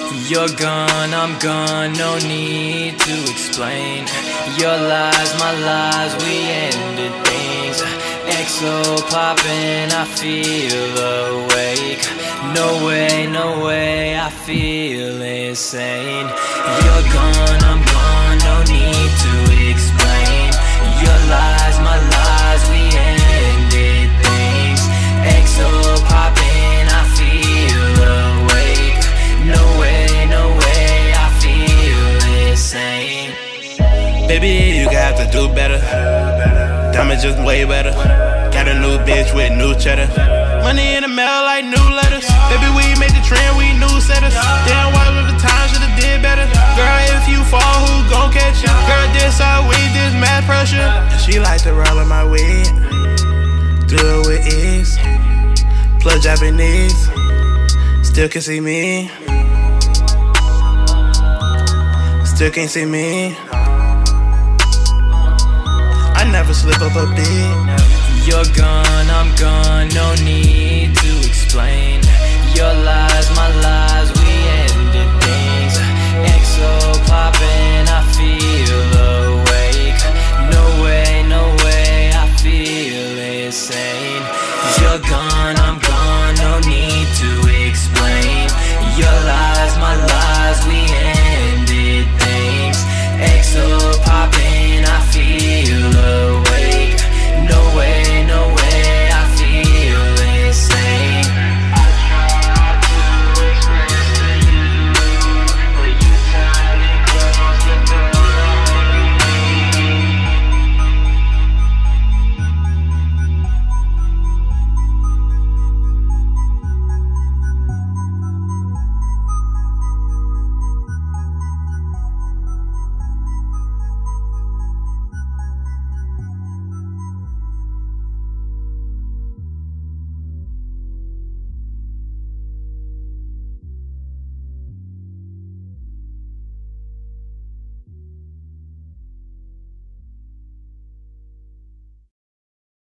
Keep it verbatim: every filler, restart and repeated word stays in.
You're gone, I'm gone, no need to explain. Your lies, my lies, we ended things. X O poppin', I feel awake. No way, no way, I feel insane. You're gone, I'm gone, no need to explain. Your lies, my lies, we ended things. X O poppin', I feel awake. No way, no way, I feel insane. Baby, you got to do better. Diamonds just way better. Got a new bitch with new cheddar. Money in the mail like new letters. Baby, we made the trend, we new setters. Damn, why with the time should've did better. Girl, if you fall, who gon' catch you? Girl, this our weed, this mad pressure. And she like to roll in my weed. Do it with ease. Plug Japanese. Still can see me. Still can't see me. I never slip up a beat. You're gone, I'm gone, no need to explain.